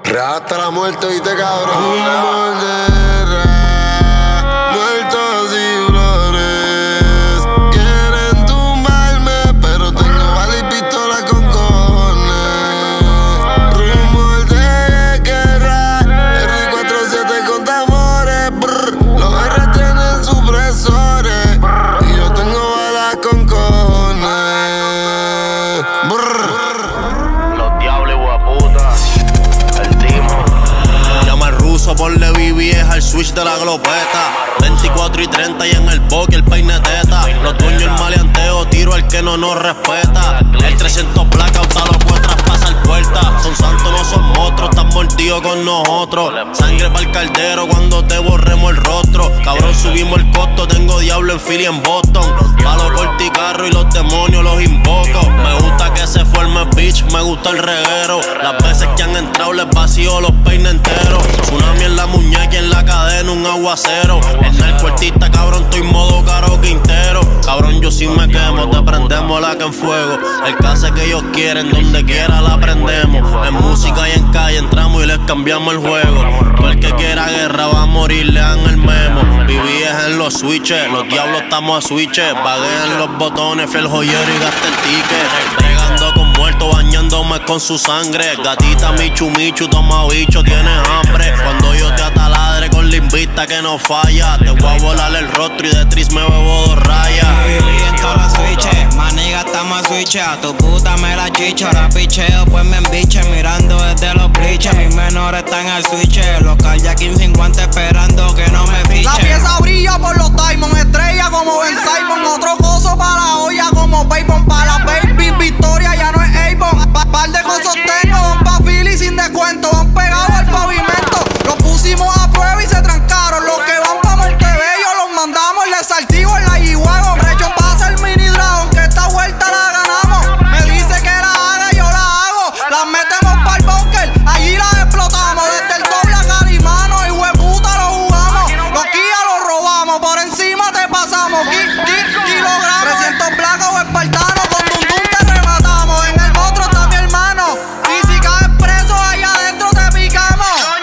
Real hasta la muerte y te cabrón. Humor de guerra, muertos y flores. Quieren tumbarme, pero tengo bala y pistola con cojones. Rumor de guerra, R47 con tambores. Los R tienen supresores y yo tengo balas con cojones. Los diablos, hueputa. El timo. Llama al ruso, ponle BBS al switch de la glopeta. 24 y 30 y en el boque el peine teta. Los dueños el maleanteo, tiro al que no nos respeta. El 300 blackout a los puede traspasar puertas. Son santos, no son monstruos, están mordidos con nosotros. Sangre pa'l caldero cuando te borremos el rostro. Cabrón, subimos el costo, tengo diablo en Philly en Boston. Palo corticarro y los demonios los invoco. Me gusta que se forme bitch, me gusta el reguero. Las veces que han entrado les vacío los peines enteros. Tsunami en la muñeca y en la cadena un aguacero. El narcoartista, cabrón, estoy modo Caro Quintero. Cabrón, yo si me quemo, te prendemos la que en fuego. El que hace que ellos quieren, donde quiera la prendemos. En música y en calle entramos y les cambiamos el juego. Todo el que quiera guerra va a morir, lean el memo. Viví en los switches, los diablos estamos a switches. Baguean los botones, fiel joyero y gasta el ticket. Entregando con muertos, bañándome con su sangre. Gatita Michu Michu, toma bicho, tienes hambre. Cuando yo te ataladre con la invista que no falla. Te voy a volar el rostro y de tris me bebo 2 rayas. Viví en todas las switches, maniga estamos a switches. A tu puta me la chicha, ahora picheo pues me embiche. Mirando desde los bleachers, mis menores están al switch. Los kayaking sin guantes esperando que no me fichen. La pieza brilla por los diamonds, estrella como Ben Simon. Otro coso para la olla como Baypon. Para la baby Victoria ya no es Avon. Par de cosas tengo, van pa' Philly sin descuento. Van pegados al pavimento, los pusimos a prueba y se trancaron. Los que van pa' Montebello los mandamos, les saltigo en la G-Wagon. Recho pasa el mini dragon, que esta vuelta la ganamos. Me dice que la haga, yo la hago. Las metemos pa'l bunker, allí las explotamos. Desde el doble a Calimano y hueputa lo jugamos. Los Kia los robamos, por encima te pasamos. Kilogramos, 300 blancos o espartanos. Con Dundun te rematamos. En el otro está mi hermano. Y si caes preso, ahí adentro te picamos.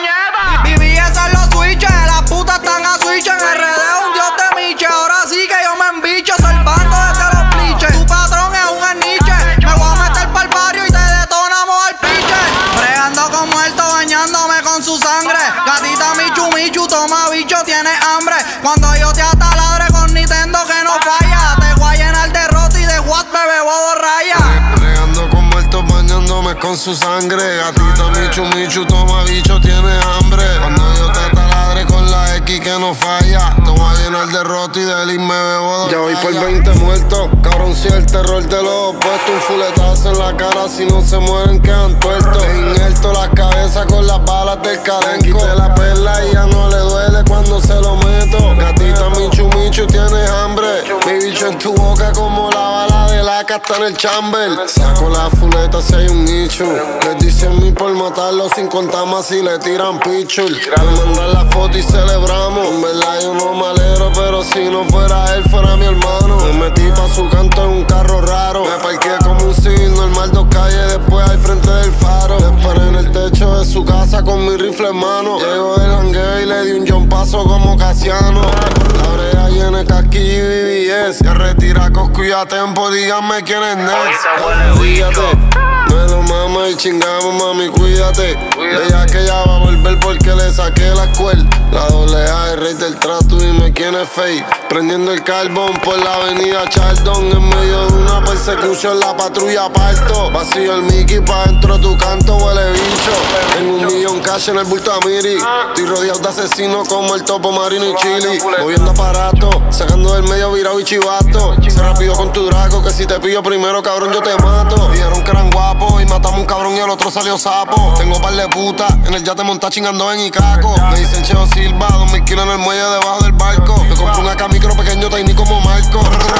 Viví esa en los switches, las putas están a switch. En RD un dios de miche. Ahora sí que yo me embicho, salvando desde los bliches. Tu patrón es un aniche. Me voy a meter pa'l barrio y te detonamos al piche. Bregando con muerto, bañándome con su sangre. Gatita Michu Michu, toma bicho, tienes hambre. Cuando yo te ataladre con Nintendo que no falla. Te voy a llenar de rota y de what me bebo 2 rayas. Regando con muertos, bañándome con su sangre. Gatita Michu Michu, toma bicho, tienes hambre. Cuando yo te taladre con la X que no falla. Te voy a llenar de roto y de lis me bebo 2 rayas. Ya voy por 20 muertos, cabrón, si el terror de los opuestos. Un fuletazo en la cara, si no se mueren quedan tuertos. Les injerto la cabeza con las balas del calenco. Quité la perla y ya no le duele cuando se lo meto. Gatita Michu Michu, tienes hambre. Mi bicho en tu boca como la bala de la casta en el chamber. Saco la fuleta si hay un nicho. Les dicen mil por matarlo sin contar más si le tiran pichul. Me mandan la foto y celebramos. En verdad yo no me alegro, pero si no fuera él, fuera mi hermano. Me metí pa' su canto en un carro raro. Me parqué como un civil normal 2 calles después al frente del faro. Le esperé en el techo de su casa con mi rifle en mano. Llego del hangueo y le di un jompazo como Casiano. La brea llena de casquillo y BBS. Se retira Coscu y a tempo, díganme quién es next. Fíjate, me lo mama y chingamos, mami, cuídate. Ella que ya va a volver porque le saqué la escuela. La doble A, el rey del trato, dime quién es fake. Prendiendo el carbón por la avenida Chardon. En medio de una persecución la patrulla parto. Vacío el Mickey pa' dentro tu canto, huele bicho. Tengo 1 millón cash en el bulto a Miri. Estoy rodeado de asesinos como el Topo Marino y Chili. Moviendo aparato, sacando del medio virado y chivato. Sé rápido con tu draco, que si te pillo primero, cabrón, yo te mato. Dijeron que eran guapos y matamos un cabrón y el otro salió sapo. Tengo par de putas, en el yate monta chingando en Icaco. Me dicen Cheo Silva, 2000 kilos en el muelle debajo del barco. Me compré un AK micro pequeño, tiny como Marco.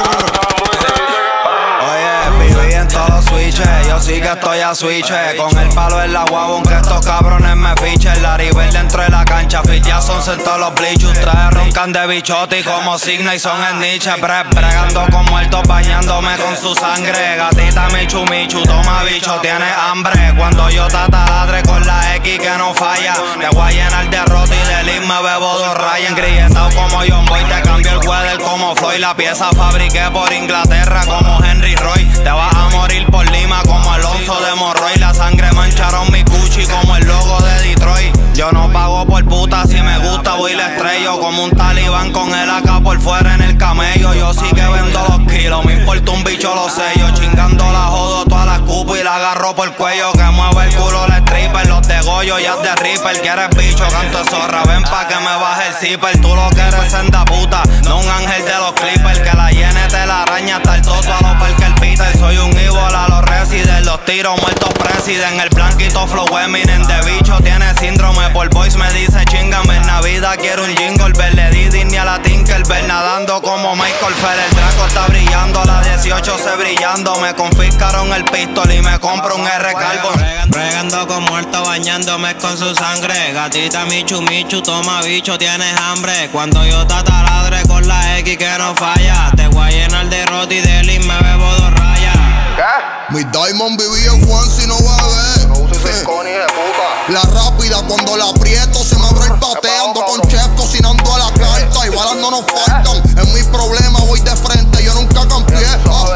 Oye, viví en todos los switches, yo sí que estoy a switches. Con el palo en la guagua, que estos cabrones me fichen. Laribel dentro de la cancha, ya son sentados los bleachers. Ustedes roncan de bichote y como Signa y son en niche. Bregando con muertos, bañándome con su sangre. Gatita Michu Michu, toma bicho, tiene hambre. Cuando yo te taladre con la X que no falla. Te voy a llenar de roto y de lim, me bebo 2 rayas. Engrilletado como John Boy, te cambio el weather como Floyd. La pieza fabriqué por Inglaterra como Henry Roy. Te vas a morir por Lima como Alonso de Morroy. La sangre mancharon mi Gucci como el logo de Detroit. Yo no pago por puta, si me gusta voy y la estrello. Como un talibán con el AK por fuera en el camello. Yo sí que vendo los kilos, me importa un bicho los sellos. Chingando la jodo, toda la escupo y la agarro por el cuello. Que mueve el culo la stripper, los de Goyo ya de Ripper. Quieres bicho, canto de zorra, ven pa' que me baje el zipper. Tú lo que eres senda puta, no un ángel de los clippers. Que la llene te la araña hasta el toto a los Parker Peter. Soy un evil a los residents, los tiros muertos presiden. El blanquito flow Eminem de bicho tiene síndrome. Por voice me dice chingame, en Navidad quiero un jingle. Verle Didi ni a la Tinkerbell, nadando como Michael Phelps. El Draco está brillando, la 18 se brillando. Me confiscaron el pistol y me compro un R Carbon. Regando con muerto, bañándome con su sangre. Gatita Michu Michu, toma bicho, tienes hambre. Cuando yo te taladre con la X que no falla. Te voy a llenar de roti y de lim, me bebo 2 rayas. Mi Diamond vivía en Juan si no va a ver. No uses el coni de puta. La rápida cuando la aprieto se me abre el bate. Ando con chef cocinando a la carta y balas no nos faltan. En mis problemas voy de frente, yo nunca cambié.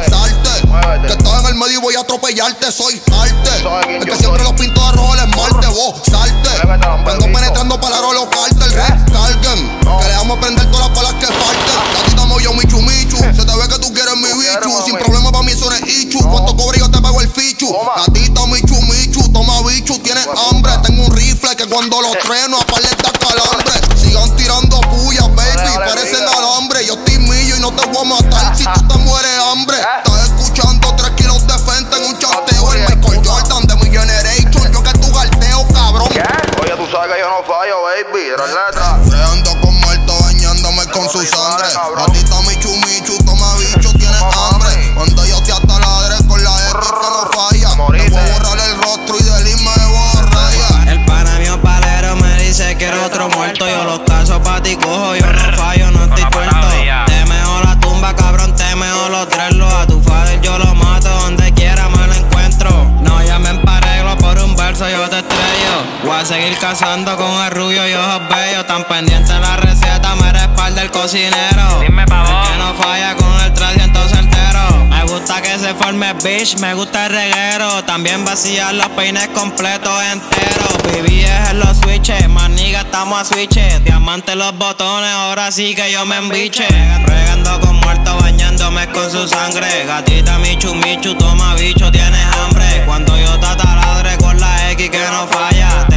Salte, que estás en el medio y voy a atropellarte, soy arte. El que siempre los pinto de rojo el esmalte, vos salte. Ando penetrando para los cártel, recarguen. Que le vamos a prender todas las balas que falten. Gatita yo Michu Michu, se te ve que tú quieres mi bichu. Sin problema para mí eso no es ichu. Cuánto cobre yo te pago el fichu. Gatita Michu Michu, toma bichu, tienes hambre. Tengo un rifle que cuando lo treno a par le da calambre. Sigan tirando puyas, baby, parecen alambre. Yo estoy millo y no te voy a matar si tú te mueres hambre. Estás escuchando 3 kilos de frente en un chanteo. El Michael Jordan de mi generation, yo que tu galteo, cabrón. Oye, tú sabes que yo no fallo, baby. Era letra. Freando con muerto, bañándome con su sangre. Gatita Michu Michu, toma bicho, tienes hambre. Cuando yo te ataladre con la X que no falla. Te voy a borrar el rostro y del me borraya. El pana mío palero me dice que era otro muerto. Yo los casos pa' ti cojo, yo no fallo, no estoy tuerto. Te meo la tumba, cabrón, te meo los dreadlocks. A tu father yo lo mato, donde quiera me lo encuentro. No llamen pa' arreglo, por un verso yo te estrello. Voy a seguir cazando con el rubio y ojos bellos. Tan pendiente la receta, me respalda el cocinero. Dime pa' vos. El que no falla con el 300 certero. Me gusta que se forme bitch, me gusta el reguero. También vaciar los peines completos enteros. Viví en los switches, maniga estamos a switches. Diamante los botones, ahora sí que yo me embiche. Regando con muerto, bañándome con su sangre. Gatita Michu Michu, toma bicho, tienes hambre. Cuando yo te taladre con la X que no falla.